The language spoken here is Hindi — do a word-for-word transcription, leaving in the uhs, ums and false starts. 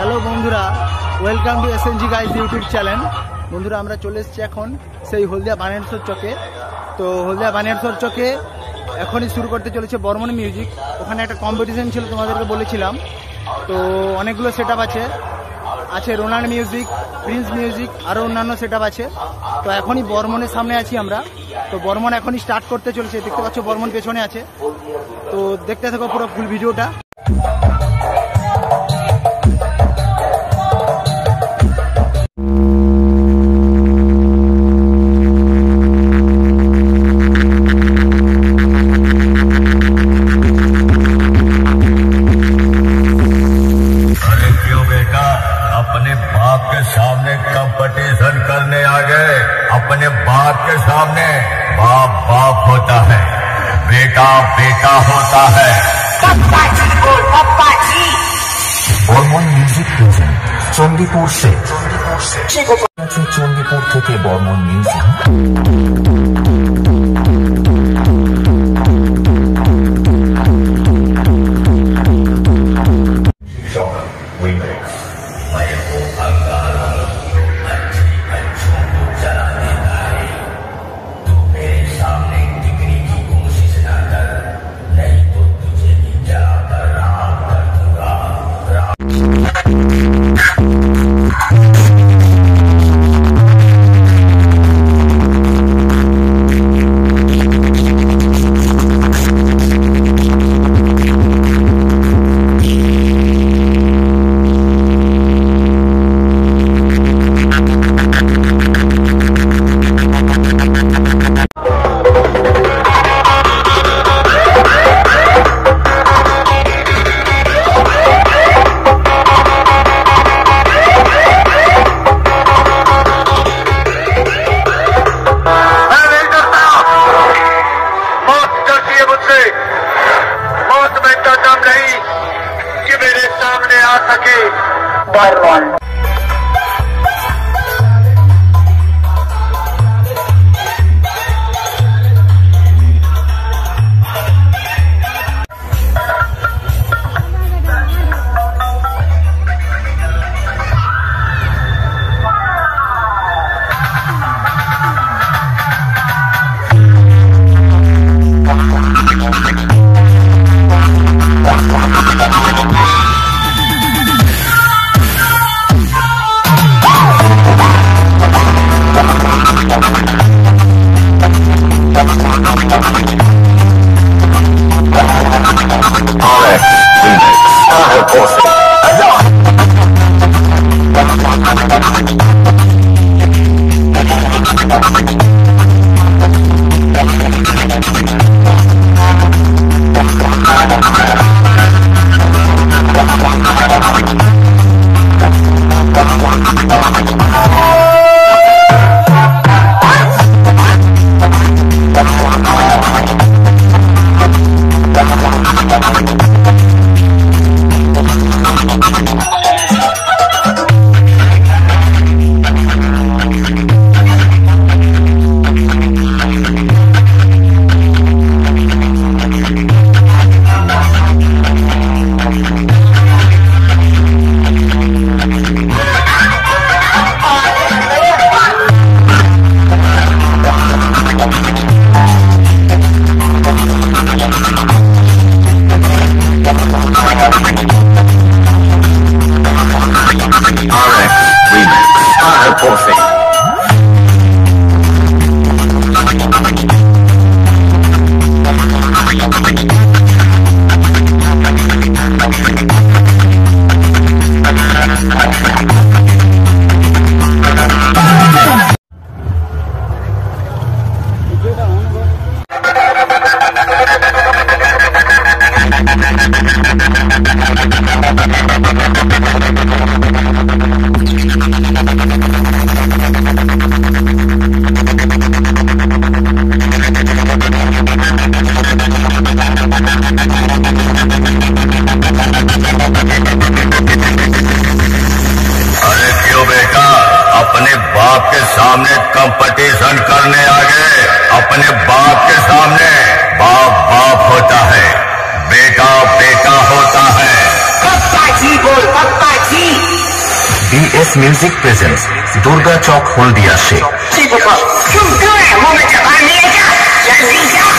হ্যালো বন্ধুরা, welcome to SNG guys YouTube channel. বন্ধুরা, আমরা চলে এসেছি এখন সেই হলদিয়া বানিয়ারচর চকে। তো হলদিয়া বানিয়ারচর চকে এখনই শুরু করতে চলেছে বর্মন মিউজিক। ওখানে একটা কম্পিটিশন ছিল, তোমাদেরকে বলেছিলাম। তো অনেকগুলো সেট আপ আছে আছে রোনান মিউজিক, প্রিন্স মিউজিক, আরও অন্যান্য সেট আপ আছে। তো এখনই বর্মনের সামনে আছি আমরা। তো বর্মন এখনই স্টার্ট করতে চলেছে, দেখতে পাচ্ছ বর্মন পেছনে আছে। তো দেখতে থাকো পুরো ফুল ভিডিওটা। सामने कंपटीशन करने आ गए। अपने बाप के सामने बाप बाप होता है, बेटा बेटा होता है। पप्पा जी बोल, पप्पा जी। बर्मन म्यूजिक प्रेजेंट चंडीपुर से चंडीपुर से चंडीपुर থেকে बर्मन म्यूजिक। Barman. अपने बाप के सामने कंपटीशन करने आ गए। अपने बाप के सामने बाप बाप होता है, बेटा बेटा होता है। पप्पा जी बोल, पप्पा जी। B S Music presents Durga Chowk Holdia She.